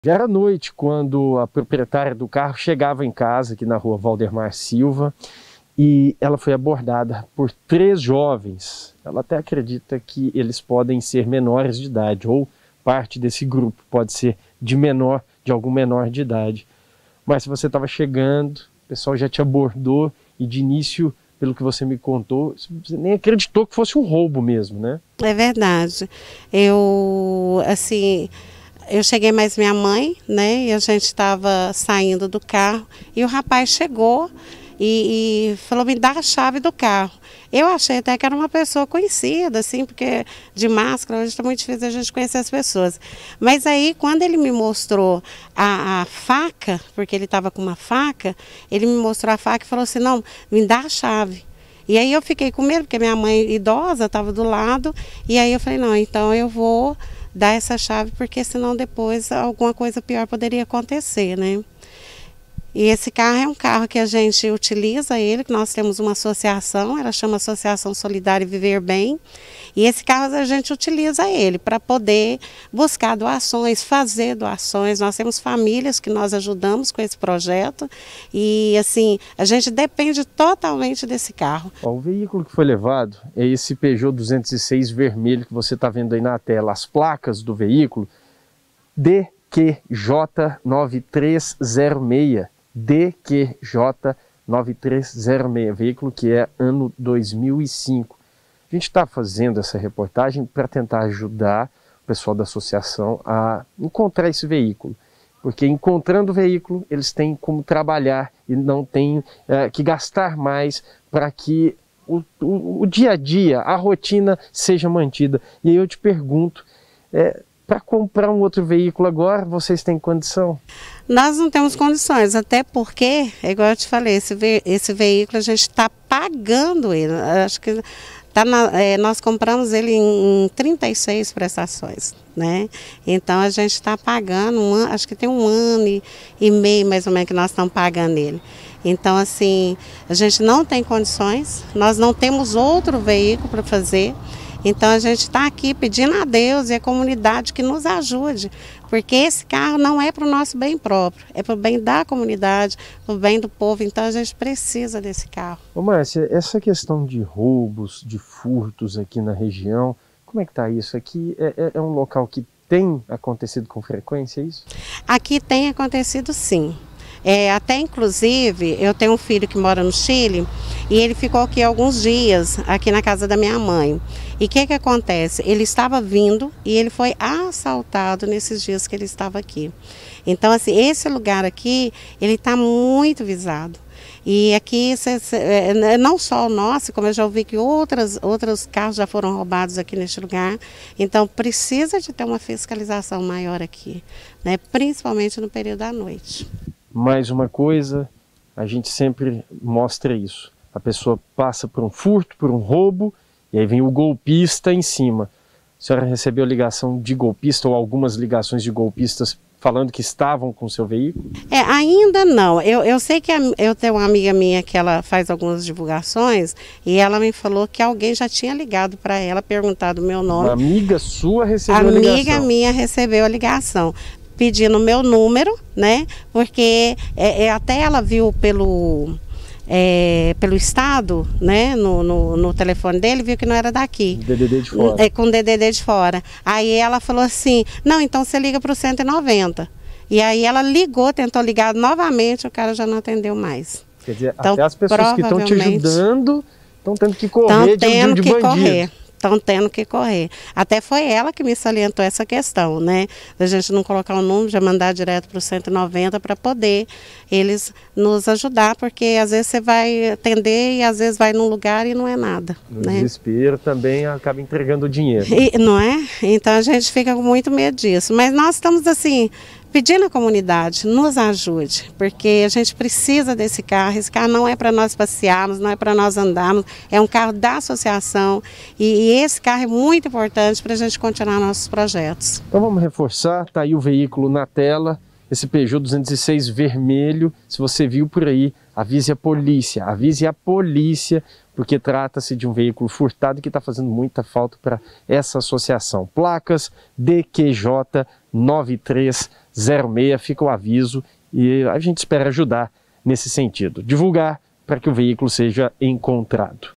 Já era noite quando a proprietária do carro chegava em casa, aqui na rua Valdemar Silva, e ela foi abordada por 3 jovens. Ela até acredita que eles podem ser menores de idade, ou parte desse grupo pode ser de algum menor de idade. Mas se você estava chegando, o pessoal já te abordou e de início, pelo que você me contou, você nem acreditou que fosse um roubo mesmo, né? É verdade. Eu cheguei mais minha mãe, né? E a gente estava saindo do carro e o rapaz chegou e falou: me dá a chave do carro. Eu achei até que era uma pessoa conhecida, assim, porque de máscara hoje está muito difícil a gente conhecer as pessoas. Mas aí, quando ele me mostrou a faca, porque ele estava com uma faca, ele me mostrou a faca e falou assim: não, me dá a chave. E aí eu fiquei com medo, porque minha mãe idosa estava do lado, e aí eu falei: não, então eu vou dar essa chave, porque senão depois alguma coisa pior poderia acontecer, né? E esse carro é um carro que a gente utiliza ele, que nós temos uma associação, ela chama Associação Solidária Viver Bem, e esse carro a gente utiliza ele para poder buscar doações, fazer doações. Nós temos famílias que nós ajudamos com esse projeto e assim, a gente depende totalmente desse carro. O veículo que foi levado é esse Peugeot 206 vermelho que você está vendo aí na tela. As placas do veículo, DQJ9306. DQJ9306, veículo que é ano 2005. A gente está fazendo essa reportagem para tentar ajudar o pessoal da associação a encontrar esse veículo, porque encontrando o veículo eles têm como trabalhar e não têm que gastar mais para que o dia a dia, a rotina seja mantida. E aí eu te pergunto, para comprar um outro veículo agora, vocês têm condição? Nós não temos condições, até porque, igual eu te falei, esse veículo a gente está pagando ele. Acho que nós compramos ele em 36 prestações, né? Então a gente está pagando, acho que tem 1 ano e meio mais ou menos que nós estamos pagando ele. Então assim, a gente não tem condições, nós não temos outro veículo para fazer. Então a gente está aqui pedindo a Deus e a comunidade que nos ajude, porque esse carro não é para o nosso bem próprio, é para o bem da comunidade, para o bem do povo, então a gente precisa desse carro. Ô Márcia, essa questão de roubos, de furtos aqui na região, como é que está isso? Aqui é um local que tem acontecido com frequência, é isso? Aqui tem acontecido sim. Até inclusive, eu tenho um filho que mora no Chile e ele ficou aqui alguns dias, aqui na casa da minha mãe. E o que acontece? Ele estava vindo e ele foi assaltado nesses dias que ele estava aqui. Então, assim, esse lugar aqui, ele está muito visado. E aqui, não só o nosso, como eu já ouvi que outros carros já foram roubados aqui neste lugar. Então, precisa de ter uma fiscalização maior aqui, né? Principalmente no período da noite. Mais uma coisa, a gente sempre mostra isso. A pessoa passa por um furto, por um roubo, e aí vem o golpista em cima. A senhora recebeu ligação de golpista ou algumas ligações de golpistas falando que estavam com o seu veículo? Ainda não. Eu sei que eu tenho uma amiga minha que ela faz algumas divulgações e ela me falou que alguém já tinha ligado para ela, perguntado o meu nome. Uma amiga sua recebeu a ligação? Amiga minha recebeu a ligação, pedindo o meu número, né? Porque até ela viu pelo estado, né, no telefone dele, viu que não era daqui. DDD de fora. Com DDD de fora. Aí ela falou assim: não, então você liga para o 190. E aí ela ligou, tentou ligar novamente, o cara já não atendeu mais. Quer dizer, então, até as pessoas que estão te ajudando estão tendo que correr de bandido. Estão tendo que correr. Até foi ela que me salientou essa questão, né? Da gente não colocar o número, já mandar direto para o 190 para poder eles nos ajudar, porque às vezes você vai atender e às vezes vai num lugar e não é nada. No né? desespero também acaba entregando o dinheiro. Não é? Então a gente fica com muito medo disso. Mas nós estamos assim, pedindo à comunidade, nos ajude, porque a gente precisa desse carro. Esse carro não é para nós passearmos, não é para nós andarmos, é um carro da associação e esse carro é muito importante para a gente continuar nossos projetos. Então vamos reforçar, tá aí o veículo na tela, esse Peugeot 206 vermelho. Se você viu por aí, avise a polícia, porque trata-se de um veículo furtado que está fazendo muita falta para essa associação. Placas DQJ 9306, fica o aviso e a gente espera ajudar nesse sentido, divulgar para que o veículo seja encontrado.